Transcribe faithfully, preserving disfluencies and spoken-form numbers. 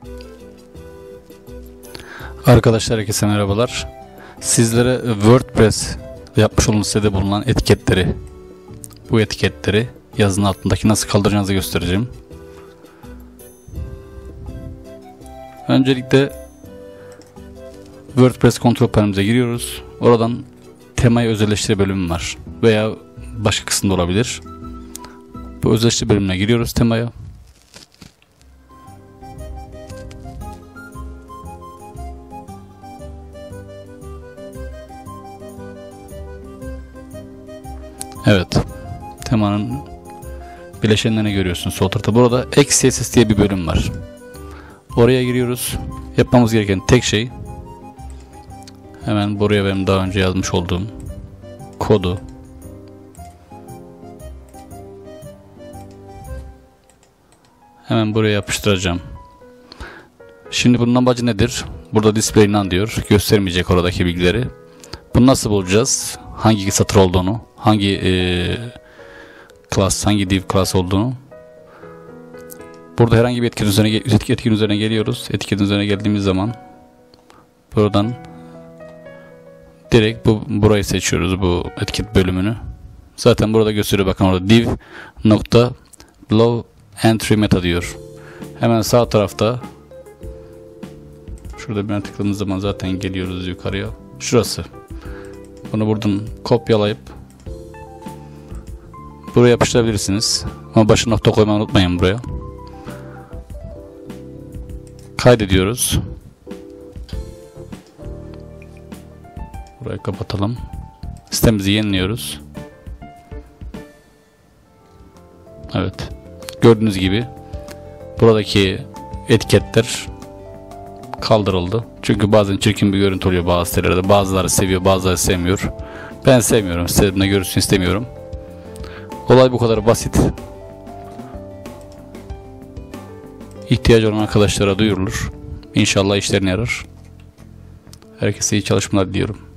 Arkadaşlar herkese merhabalar. Sizlere WordPress yapmış olduğunuz sitede bulunan etiketleri, bu etiketleri yazının altındaki nasıl kaldıracağınızı göstereceğim. Öncelikle WordPress kontrol panelimize giriyoruz. Oradan temayı özelleştir bölümü var veya başka kısımda olabilir. Bu özelleştir bölümüne giriyoruz, temaya. Evet, temanın bileşenlerini görüyorsunuz sol tarafta. Burada X.C S S diye bir bölüm var. Oraya giriyoruz. Yapmamız gereken tek şey, hemen buraya benim daha önce yazmış olduğum kodu hemen buraya yapıştıracağım. Şimdi bunun amacı nedir? Burada display none diyor. Göstermeyecek oradaki bilgileri. Bunu nasıl bulacağız? Hangi satır olduğunu, hangi e, class, hangi div class olduğunu. Burada herhangi bir etiketin üzerine, etiketin üzerine geliyoruz. Etiketin üzerine geldiğimiz zaman buradan direkt bu burayı seçiyoruz, bu etiket bölümünü. Zaten burada gösteriyor, bakın orada div nokta below entry meta diyor. Hemen sağ tarafta şurada bir tıkladığımız zaman zaten geliyoruz yukarıya. Şurası. Bunu buradan kopyalayıp buraya yapıştırabilirsiniz. Ama başına nokta koymayı unutmayın buraya. Kaydediyoruz. Burayı kapatalım. Sitemizi yeniliyoruz. Evet. Gördüğünüz gibi buradaki etiketler kaldırıldı. Çünkü bazen çirkin bir görüntü oluyor bazı sitelerde. Bazıları seviyor, bazıları sevmiyor. Ben sevmiyorum. Sitemde görürsün istemiyorum. Olay bu kadar basit. İhtiyacı olan arkadaşlara duyurulur. İnşallah işlerine yarar. Herkese iyi çalışmalar diliyorum.